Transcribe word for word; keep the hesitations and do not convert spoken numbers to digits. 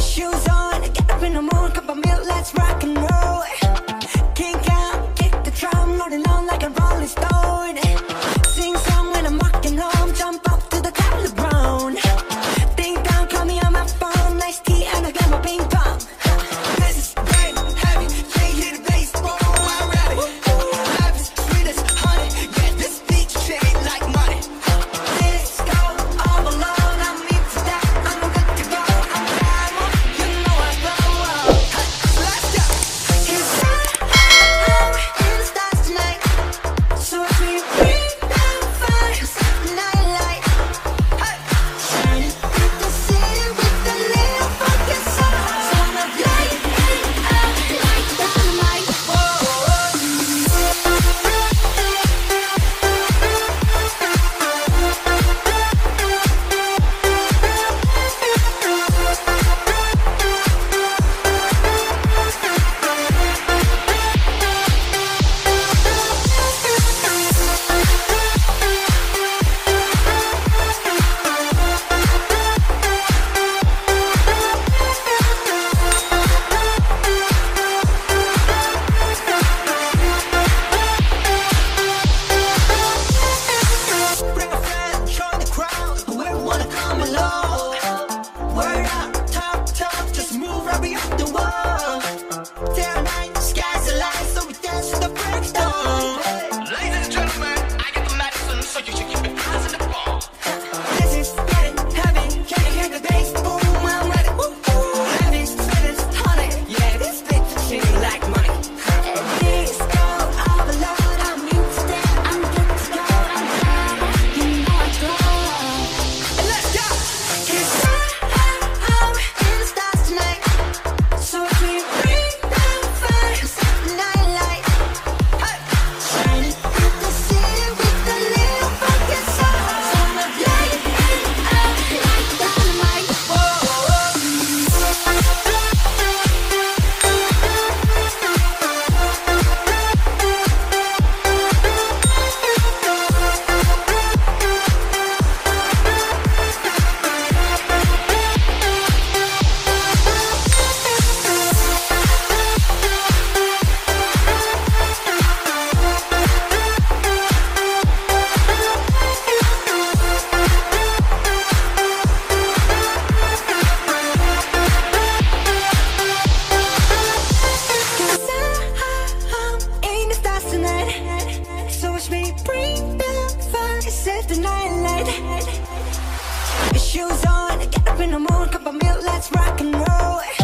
Shoes on, get up in the mood, cup of milk, let's rock and roll. Kink out, kick the drum, rolling on like a rolling stone. Sing song when I'm walking home, jump up to the top of the brown. Ding dong, call me on my phone, nice tea and I got my ping pong. This is great, heavy, can't hear the bass, boom, I'm ready. Life is sweet as honey, yeah, this beat shade like money. Let's go all alone, I'm into that, I'm good to go, I'm fine, you know I blow up. Let's go. It's hot in the stars tonight, so if we bring down fire, set the night light. Shining through the city with a little focus on. So I'ma light it up like dynamite. Bring a friend, join the crowd, whoever wanna come along. Word up, talk, talk, just move right beyond the wall. Day or night, the sky's the line, so we dance to the break of dawn. Ladies and gentlemen, I get the medicine, so you should keep your eyes on the ball. This is getting heavy, can you hear the bass? Boom, I'm ready. Woo, woo. Heavy, sweet as honey, yeah, this bitch shit like money. And this go all alone, I'm used to that, I'm good to go, I'm fine, you know I glow. And let's go. It's hot in the stars tonight, so if we bring down fire, set the night light. Shining through the city with a little focus on. So I'ma light it up like dynamite. In the stars tonight, so watch me bring the fire, set the night light. Shoes on, get up in the mood, cup of milk, let's rock and roll.